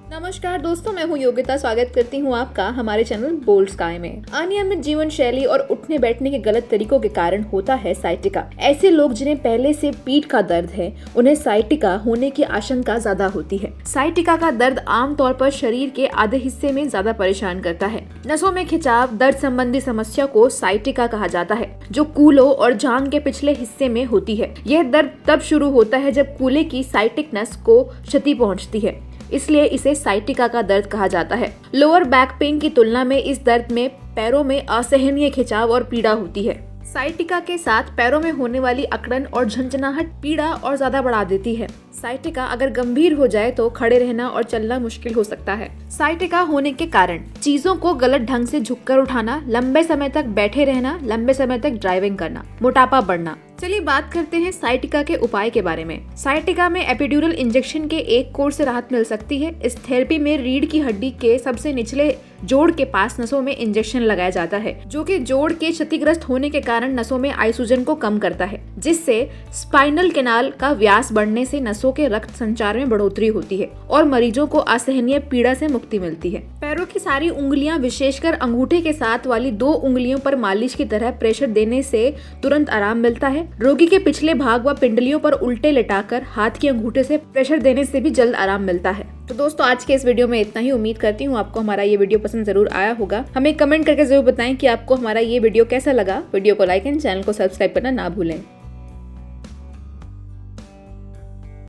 नमस्कार दोस्तों, मैं हूँ योगिता। स्वागत करती हूँ आपका हमारे चैनल बोल्ड स्काई में। अनियमित जीवन शैली और उठने बैठने के गलत तरीकों के कारण होता है साइटिका। ऐसे लोग जिन्हें पहले से पीठ का दर्द है, उन्हें साइटिका होने की आशंका ज्यादा होती है। साइटिका का दर्द आमतौर पर शरीर के आधे हिस्से में ज्यादा परेशान करता है। नसों में खिंचाव दर्द संबंधी समस्या को साइटिका कहा जाता है, जो कूलों और जांघ के पिछले हिस्से में होती है। यह दर्द तब शुरू होता है जब कूले की साइटिक नस को क्षति पहुँचती है, इसलिए इसे साइटिका का दर्द कहा जाता है। लोअर बैक पेन की तुलना में इस दर्द में पैरों में असहनीय खिंचाव और पीड़ा होती है। साइटिका के साथ पैरों में होने वाली अकड़न और झंझनाहट पीड़ा और ज्यादा बढ़ा देती है। साइटिका अगर गंभीर हो जाए तो खड़े रहना और चलना मुश्किल हो सकता है। साइटिका होने के कारण चीजों को गलत ढंग से झुककर उठाना, लंबे समय तक बैठे रहना, लंबे समय तक ड्राइविंग करना, मोटापा बढ़ना। चलिए बात करते हैं साइटिका के उपाय के बारे में। साइटिका में एपिड्यूरल इंजेक्शन के एक कोर्स से राहत मिल सकती है। इस थेरेपी में रीढ़ की हड्डी के सबसे निचले जोड़ के पास नसों में इंजेक्शन लगाया जाता है, जो कि जोड़ के क्षतिग्रस्त होने के कारण नसों में आइसोजन को कम करता है, जिससे स्पाइनल कैनाल का व्यास बढ़ने से नसों के रक्त संचार में बढ़ोतरी होती है और मरीजों को असहनीय पीड़ा से मुक्ति मिलती है। पैरों की सारी उंगलियां, विशेषकर अंगूठे के साथ वाली 2 उंगलियों पर मालिश की तरह प्रेशर देने से तुरंत आराम मिलता है। रोगी के पिछले भाग व पिंडलियों पर उल्टे लेटाकर हाथ के अंगूठे से प्रेशर देने से भी जल्द आराम मिलता है। तो दोस्तों, आज के इस वीडियो में इतना ही। उम्मीद करती हूँ आपको हमारा ये वीडियो पसंद जरूर आया होगा। हमें कमेंट करके जरूर बताएं कि आपको हमारा ये वीडियो कैसा लगा। वीडियो को लाइक एंड चैनल को सब्सक्राइब करना ना भूलें।